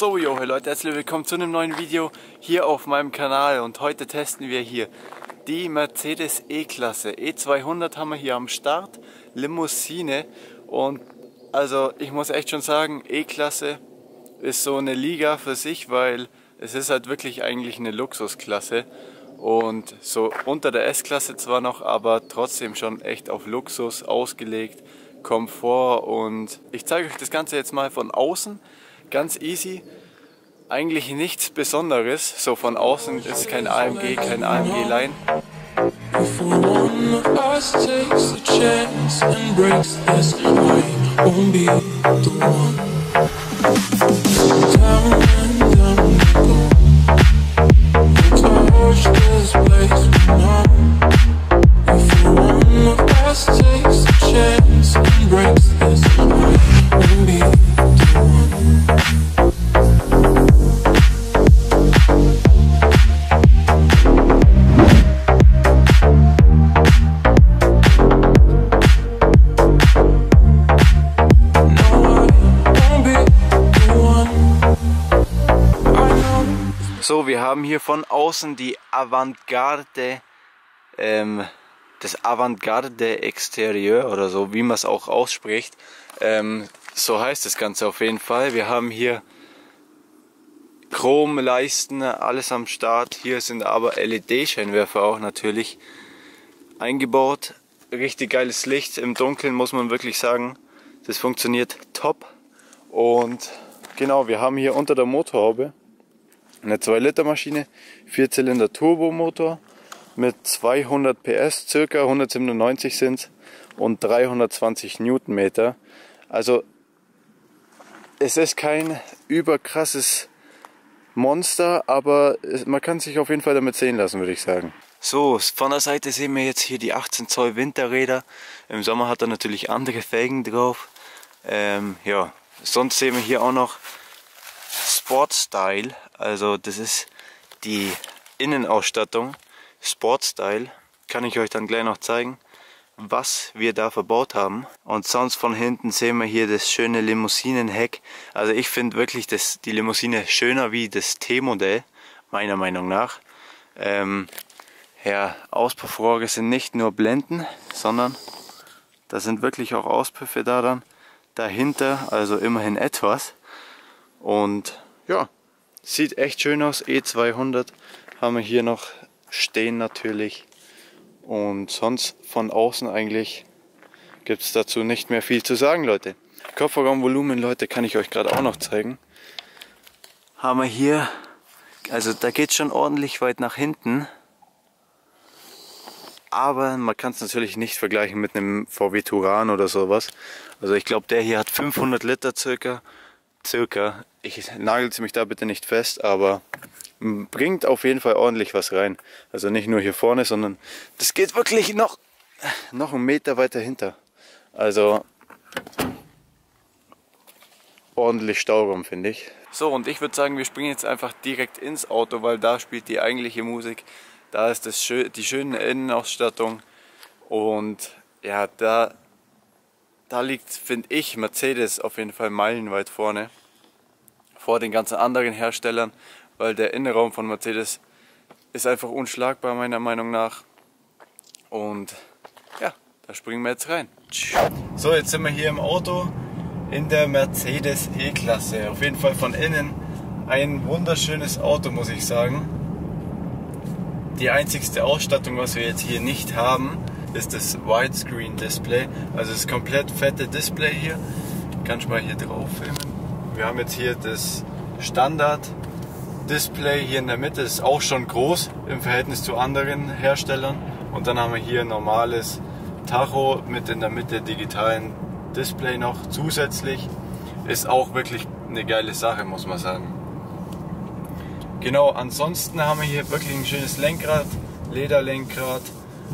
So, yo, hey Leute, herzlich willkommen zu einem neuen Video hier auf meinem Kanal und heute testen wir hier die Mercedes E-Klasse. E200 haben wir hier am Start, Limousine, und also ich muss echt schon sagen, E-Klasse ist so eine Liga für sich, weil es ist halt wirklich eigentlich eine Luxusklasse und so unter der S-Klasse zwar noch, aber trotzdem schon echt auf Luxus ausgelegt, Komfort, und ich zeige euch das Ganze jetzt mal von außen. Ganz easy, eigentlich nichts Besonderes, so von außen ist kein AMG, kein AMG-Line. So, wir haben hier von außen die Avantgarde, das Avantgarde Exterieur oder so, wie man es auch ausspricht. So heißt das Ganze auf jeden Fall. Wir haben hier Chromleisten, alles am Start. Hier sind aber LED-Scheinwerfer auch natürlich eingebaut. Richtig geiles Licht im Dunkeln, muss man wirklich sagen. Das funktioniert top. Und genau, wir haben hier unter der Motorhaube eine 2-Liter Maschine, 4-Zylinder Turbomotor mit 200 PS, ca. 197 sind und 320 Newtonmeter. Also es ist kein überkrasses Monster, aber man kann sich auf jeden Fall damit sehen lassen, würde ich sagen. So, von der Seite sehen wir jetzt hier die 18 Zoll Winterräder. Im Sommer hat er natürlich andere Felgen drauf. Ja, sonst sehen wir hier auch noch Sportstyle, also das ist die Innenausstattung. Sportstyle, kann ich euch dann gleich noch zeigen, was wir da verbaut haben. Und sonst von hinten sehen wir hier das schöne Limousinenheck. Also ich finde wirklich die Limousine schöner wie das T-Modell, meiner Meinung nach. Ja, Auspuffrohre sind nicht nur Blenden, sondern da sind wirklich auch Auspuffe dahinter, also immerhin etwas. Und ja, sieht echt schön aus. E200 haben wir hier noch stehen natürlich. Und sonst von außen eigentlich gibt es dazu nicht mehr viel zu sagen, Leute. Kofferraumvolumen, Leute, kann ich euch gerade auch noch zeigen. Haben wir hier, also da geht es schon ordentlich weit nach hinten. Aber man kann es natürlich nicht vergleichen mit einem VW Touran oder sowas. Also ich glaube, der hier hat 500 Liter circa. Ich nagelt mich da bitte nicht fest, aber bringt auf jeden Fall ordentlich was rein. Also nicht nur hier vorne, sondern das geht wirklich noch einen Meter weiter hinter. Also ordentlich Stauraum, finde ich. So, und ich würde sagen, wir springen jetzt einfach direkt ins Auto, weil da spielt die eigentliche Musik. Da ist die schöne Innenausstattung, und ja, da liegt, finde ich, Mercedes auf jeden Fall meilenweit vorne, vor den ganzen anderen Herstellern, weil der Innenraum von Mercedes ist einfach unschlagbar, meiner Meinung nach. Und ja, da springen wir jetzt rein. So, jetzt sind wir hier im Auto in der Mercedes E-Klasse. Auf jeden Fall von innen ein wunderschönes Auto, muss ich sagen. Die einzigste Ausstattung, was wir jetzt hier nicht haben, ist das Widescreen-Display. Also das komplett fette Display hier. Kannst du mal hier drauf filmen. Wir haben jetzt hier das Standard-Display hier in der Mitte. Das ist auch schon groß im Verhältnis zu anderen Herstellern. Und dann haben wir hier ein normales Tacho mit in der Mitte digitalen Display noch zusätzlich. Ist auch wirklich eine geile Sache, muss man sagen. Genau, ansonsten haben wir hier wirklich ein schönes Lenkrad, Lederlenkrad.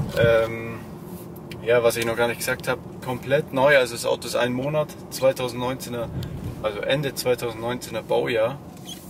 Ja, was ich noch gar nicht gesagt habe, komplett neu, also das Auto ist ein Monat, 2019er, also Ende 2019er Baujahr.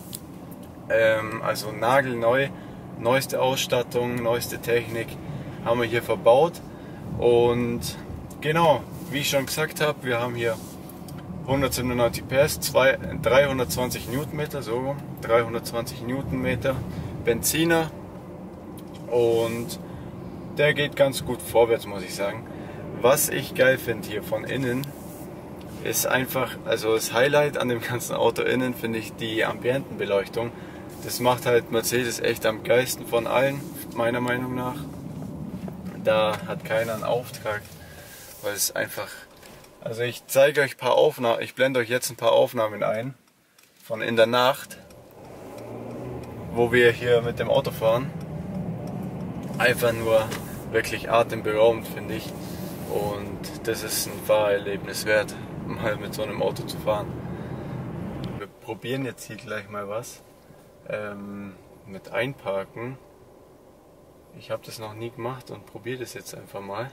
Also nagelneu, neueste Ausstattung, neueste Technik haben wir hier verbaut. Und genau, wie ich schon gesagt habe, wir haben hier 197 PS, 320 Newtonmeter, so rum, 320 Newtonmeter, Benziner, und der geht ganz gut vorwärts, muss ich sagen. Was ich geil finde hier von innen, ist einfach, also das Highlight an dem ganzen Auto innen finde ich die Ambientenbeleuchtung. Das macht halt Mercedes echt am geilsten von allen, meiner Meinung nach. Da hat keiner einen Auftrag, weil es einfach, also ich zeige euch ein paar Aufnahmen, ich blende euch jetzt ein paar Aufnahmen ein, von in der Nacht, wo wir hier mit dem Auto fahren. Einfach nur wirklich atemberaubend, finde ich. Und das ist ein Fahrerlebnis wert, mal mit so einem Auto zu fahren. Wir probieren jetzt hier gleich mal was mit Einparken. Ich habe das noch nie gemacht und probiere das jetzt einfach mal.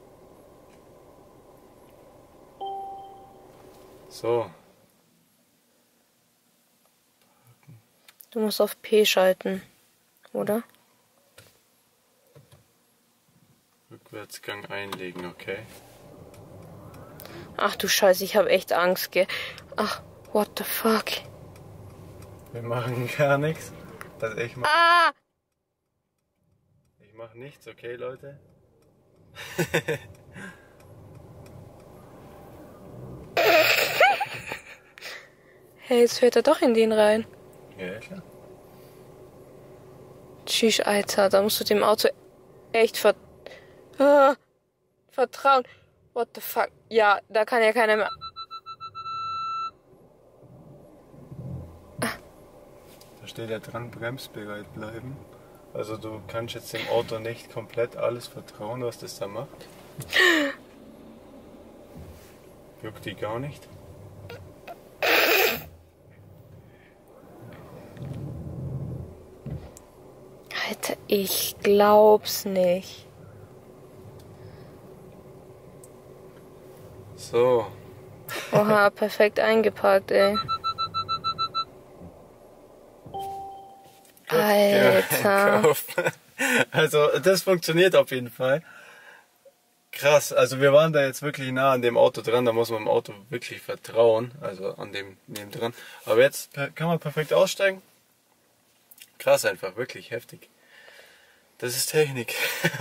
So. Du musst auf P schalten, oder? Rückwärtsgang einlegen, okay. Ach du Scheiße, ich habe echt Angst, gell? Ach, what the fuck? Wir machen gar nichts. Also ich mach nichts, okay, Leute? Hey, jetzt fährt er doch in den rein. Ja, klar. Tschüss, Alter, da musst du dem Auto echt vertrauen. What the fuck? Ja, da kann ja keiner mehr. Da steht ja dran, bremsbereit bleiben. Also du kannst jetzt dem Auto nicht komplett alles vertrauen, was das da macht. Juckt die gar nicht. Alter, ich glaub's nicht. So. Oha, perfekt eingeparkt, ey. Alter. Also das funktioniert auf jeden Fall. Krass, also wir waren da jetzt wirklich nah an dem Auto dran, da muss man dem Auto wirklich vertrauen, also an dem neben dran. Aber jetzt kann man perfekt aussteigen. Krass einfach, wirklich heftig. Das ist Technik.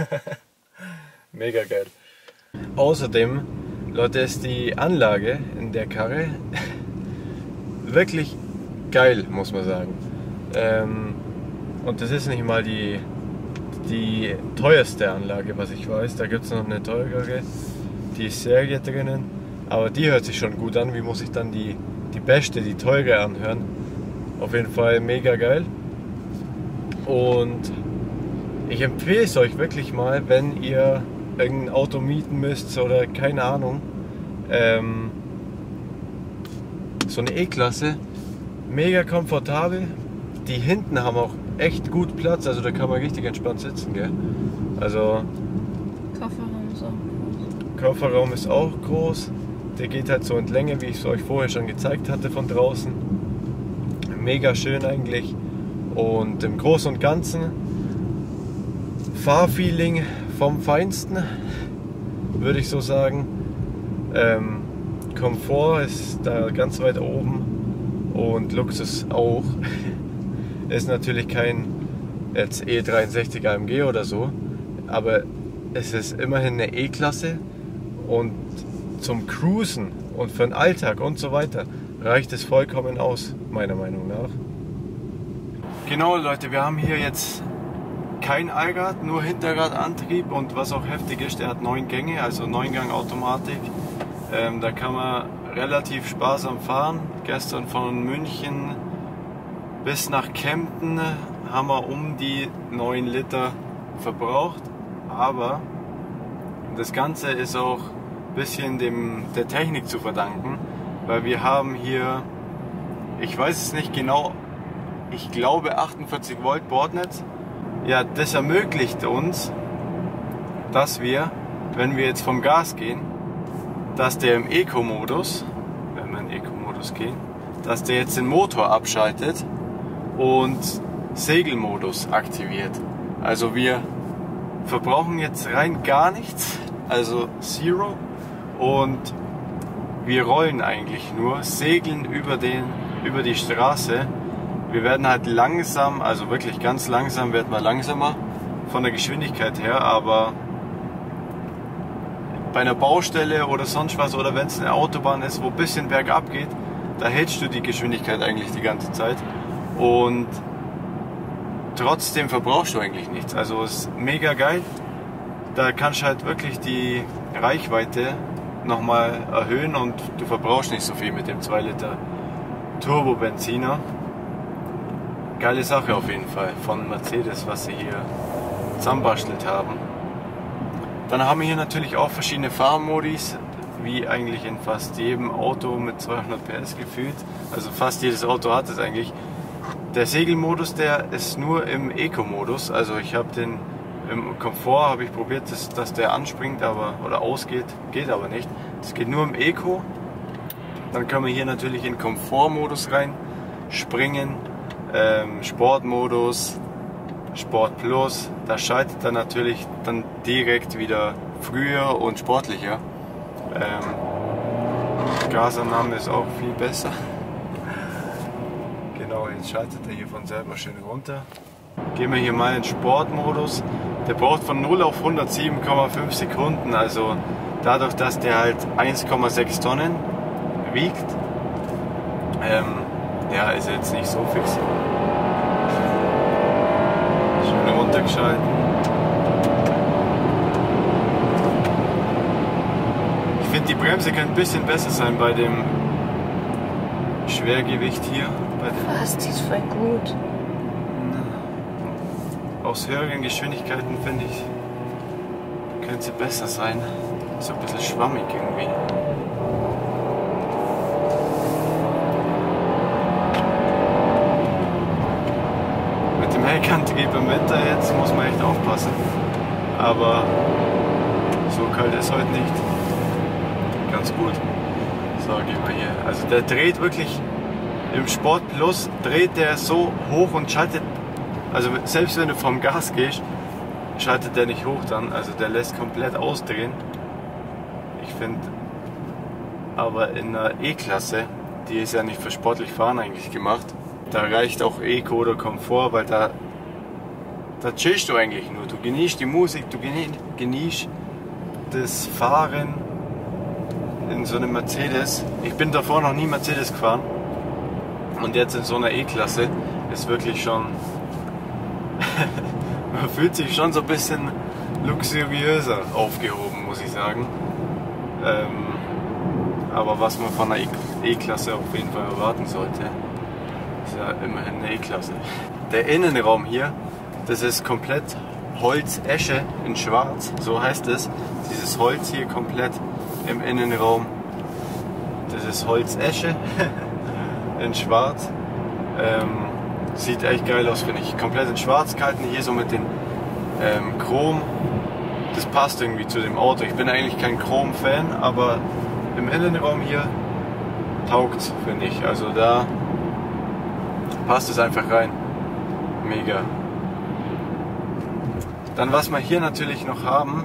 Mega geil. Außerdem, Leute, ist die Anlage in der Karre wirklich geil, muss man sagen. Und das ist nicht mal die teuerste Anlage, was ich weiß. Da gibt es noch eine teurere, die ist Serie drinnen. Aber die hört sich schon gut an. Wie muss ich dann die beste, die teure anhören? Auf jeden Fall mega geil. Und ich empfehle es euch wirklich mal, wenn ihr irgendein Auto mieten müsst oder keine Ahnung. So eine E-Klasse, mega komfortabel. Die hinten haben auch echt gut Platz, also da kann man richtig entspannt sitzen, gell? Also Kofferraum ist auch groß. Kofferraum ist auch groß. Der geht halt so in Länge, wie ich es euch vorher schon gezeigt hatte von draußen. Mega schön eigentlich. Und im Großen und Ganzen Fahrfeeling vom Feinsten, würde ich so sagen. Komfort ist da ganz weit oben und Luxus auch. Ist natürlich kein jetzt E63 AMG oder so, aber es ist immerhin eine E-Klasse und zum Cruisen und für den Alltag und so weiter reicht es vollkommen aus, meiner Meinung nach. Genau, Leute, wir haben hier jetzt kein Allrad, nur Hinterradantrieb, und was auch heftig ist, der hat 9 Gänge, also 9-Gang Automatik. Da kann man relativ sparsam fahren. Gestern von München bis nach Kempten haben wir um die 9 Liter verbraucht, aber das Ganze ist auch ein bisschen der Technik zu verdanken, weil wir haben hier, ich weiß es nicht genau, ich glaube 48 Volt Bordnetz. Ja, das ermöglicht uns, dass wir, wenn wir jetzt vom Gas gehen, dass der im Eco-Modus, wenn wir in Eco-Modus gehen, dass der jetzt den Motor abschaltet und Segelmodus aktiviert. Also wir verbrauchen jetzt rein gar nichts, also Zero, und wir rollen eigentlich nur, segeln über die Straße. Wir werden halt langsam, also wirklich ganz langsam, werden wir langsamer von der Geschwindigkeit her, aber bei einer Baustelle oder sonst was, oder wenn es eine Autobahn ist, wo ein bisschen bergab geht, da hältst du die Geschwindigkeit eigentlich die ganze Zeit und trotzdem verbrauchst du eigentlich nichts. Also es ist mega geil. Da kannst du halt wirklich die Reichweite nochmal erhöhen und du verbrauchst nicht so viel mit dem 2 Liter Turbo-Benziner. Geile Sache auf jeden Fall von Mercedes, was sie hier zusammenbastelt haben. Dann haben wir hier natürlich auch verschiedene Fahrmodis, wie eigentlich in fast jedem Auto mit 200 PS gefühlt. Also fast jedes Auto hat es eigentlich. Der Segelmodus, der ist nur im Eco-Modus. Also ich habe den im Komfort, habe ich probiert, dass der anspringt oder ausgeht, geht aber nicht. Das geht nur im Eco. Dann können wir hier natürlich in Komfortmodus rein springen, Sportmodus, Sport Plus. Da schaltet er natürlich dann direkt wieder früher und sportlicher. Gasannahme ist auch viel besser. Genau, jetzt schaltet er hier von selber schön runter. Gehen wir hier mal in Sportmodus. Der braucht von 0 auf 100 7,5 Sekunden. Also dadurch, dass der halt 1,6 Tonnen wiegt, ja, ist er jetzt nicht so fix. Schön runtergeschalten. Ich finde, die Bremse könnte ein bisschen besser sein bei dem Schwergewicht hier. Was? Die ist voll gut. Aus höheren Geschwindigkeiten finde ich, könnte sie besser sein. So ein bisschen schwammig irgendwie. Mit dem Heckantrieb im Winter jetzt muss man echt aufpassen. Aber so kalt ist heute nicht. Ganz gut. So, gehen wir hier. Also der dreht wirklich im Sport Plus, dreht der so hoch und schaltet. Also selbst wenn du vom Gas gehst, schaltet der nicht hoch dann. Also der lässt komplett ausdrehen. Ich finde, aber in der E-Klasse, die ist ja nicht für sportlich Fahren eigentlich gemacht, da reicht auch Eco oder Komfort, weil da chillst du eigentlich nur. Du genießt die Musik, du genießt das Fahren in so einem Mercedes. Ich bin davor noch nie Mercedes gefahren und jetzt in so einer E-Klasse ist wirklich schon man fühlt sich schon so ein bisschen luxuriöser aufgehoben, muss ich sagen. Aber was man von einer E-Klasse auf jeden Fall erwarten sollte, ist ja immerhin eine E-Klasse. Der Innenraum hier, das ist komplett Holz-Esche in Schwarz, so heißt es. Dieses Holz hier komplett im Innenraum, das ist Holz-Esche in Schwarz. Sieht echt geil aus, finde ich. Komplett in Schwarz gehalten, hier so mit den Chrom. Das passt irgendwie zu dem Auto. Ich bin eigentlich kein Chrom-Fan, aber im Innenraum hier taugt, finde ich. Also da passt es einfach rein. Mega. Dann was wir hier natürlich noch haben,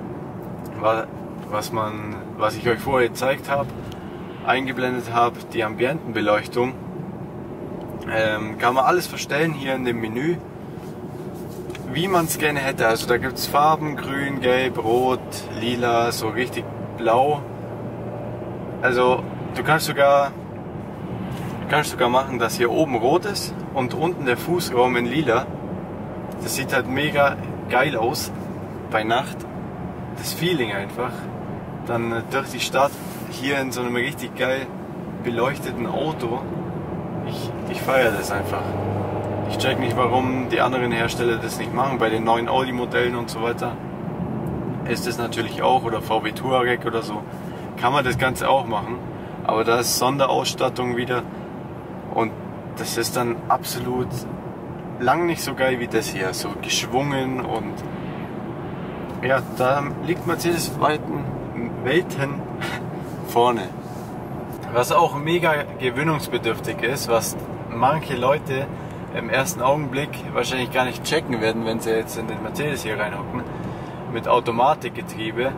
was ich euch vorher gezeigt habe, eingeblendet habe, die Ambientenbeleuchtung. Kann man alles verstellen hier in dem Menü, wie man es gerne hätte. Also da gibt es Farben, grün, gelb, rot, lila, so richtig blau. Also du kannst sogar machen, dass hier oben rot ist und unten der Fußraum in lila. Das sieht halt mega geil aus bei Nacht. Das Feeling einfach. Dann durch die Stadt hier in so einem richtig geil beleuchteten Auto. Ich feiere das einfach. Ich check nicht, warum die anderen Hersteller das nicht machen. Bei den neuen Audi-Modellen und so weiter ist das natürlich auch, oder VW Touareg oder so, kann man das Ganze auch machen. Aber da ist Sonderausstattung wieder und das ist dann absolut lang nicht so geil wie das hier. So geschwungen und ja, da liegt Mercedes Welten vorne. Was auch mega gewöhnungsbedürftig ist, was manche Leute im ersten Augenblick wahrscheinlich gar nicht checken werden, wenn sie jetzt in den Mercedes hier reinhocken, mit Automatikgetriebe.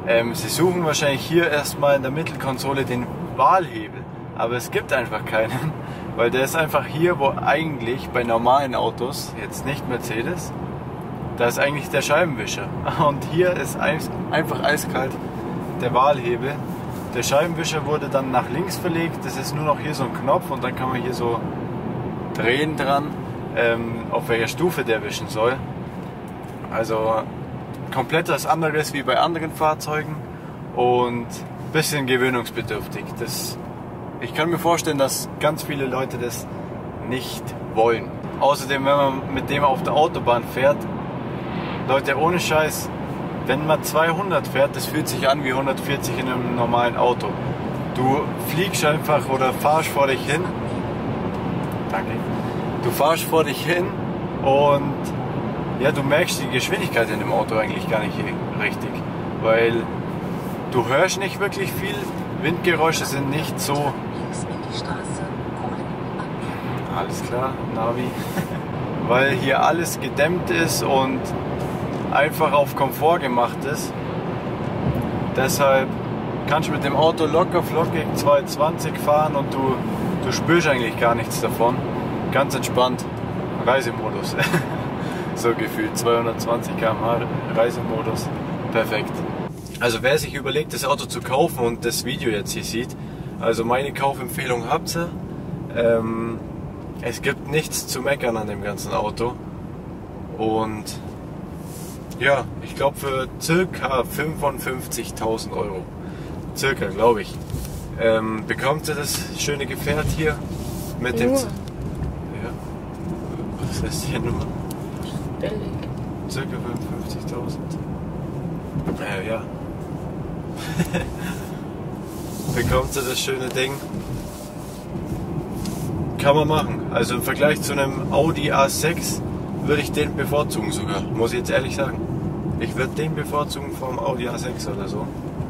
Sie suchen wahrscheinlich hier erstmal in der Mittelkonsole den Wahlhebel, aber es gibt einfach keinen, weil der ist einfach hier, wo eigentlich bei normalen Autos, jetzt nicht Mercedes, da ist eigentlich der Scheibenwischer. Und hier ist einfach eiskalt der Wahlhebel. Der Scheibenwischer wurde dann nach links verlegt, das ist nur noch hier so ein Knopf und dann kann man hier so drehen dran, auf welcher Stufe der wischen soll. Also komplett was anderes wie bei anderen Fahrzeugen und ein bisschen gewöhnungsbedürftig. Ich kann mir vorstellen, dass ganz viele Leute das nicht wollen. Außerdem, wenn man mit dem auf der Autobahn fährt, Leute, ohne Scheiß, wenn man 200 fährt, das fühlt sich an wie 140 in einem normalen Auto. Du fliegst einfach oder fahrst vor dich hin. Danke. Du fahrst vor dich hin und ja, du merkst die Geschwindigkeit in dem Auto eigentlich gar nicht richtig, weil du hörst nicht wirklich viel, Windgeräusche sind nicht so... Alles klar, Navi. Weil hier alles gedämmt ist und einfach auf Komfort gemacht ist. Deshalb kannst du mit dem Auto locker flockig 220 fahren und du spürst eigentlich gar nichts davon. Ganz entspannt, Reisemodus. So gefühlt 220 km/h Reisemodus, perfekt. Also wer sich überlegt, das Auto zu kaufen und das Video jetzt hier sieht, also meine Kaufempfehlung habt ihr. Es gibt nichts zu meckern an dem ganzen Auto und ja, ich glaube für circa 55.000 €, circa glaube ich, bekommt ihr das schöne Gefährt hier mit dem... Ja, was heißt hier nur? Billig. Circa 55.000. Ja. Bekommt ihr das schöne Ding. Kann man machen. Also im Vergleich zu einem Audi A6 würde ich den bevorzugen sogar. Muss ich jetzt ehrlich sagen. Ich würde den bevorzugen vom Audi A6 oder so.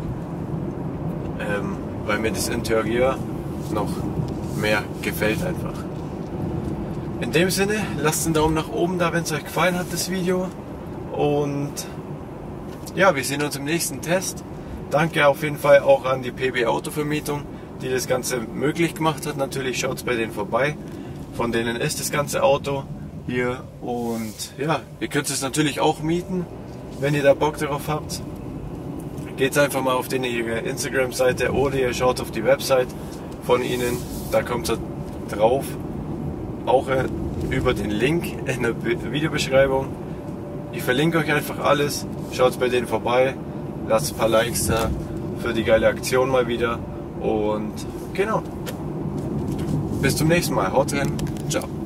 Weil mir das Interieur noch mehr gefällt einfach. In dem Sinne, lasst einen Daumen nach oben da, wenn es euch gefallen hat, das Video. Und ja, wir sehen uns im nächsten Test. Danke auf jeden Fall auch an die PB Autovermietung, die das Ganze möglich gemacht hat. Natürlich schaut bei denen vorbei. Von denen ist das ganze Auto hier. Und ja, ihr könnt es natürlich auch mieten, wenn ihr da Bock darauf habt. Geht einfach mal auf ihre Instagram-Seite oder ihr schaut auf die Website von ihnen. Da kommt ihr drauf. Auch über den Link in der Videobeschreibung. Ich verlinke euch einfach alles. Schaut bei denen vorbei. Lasst ein paar Likes da für die geile Aktion mal wieder. Und genau. Bis zum nächsten Mal. Haut rein. Ciao.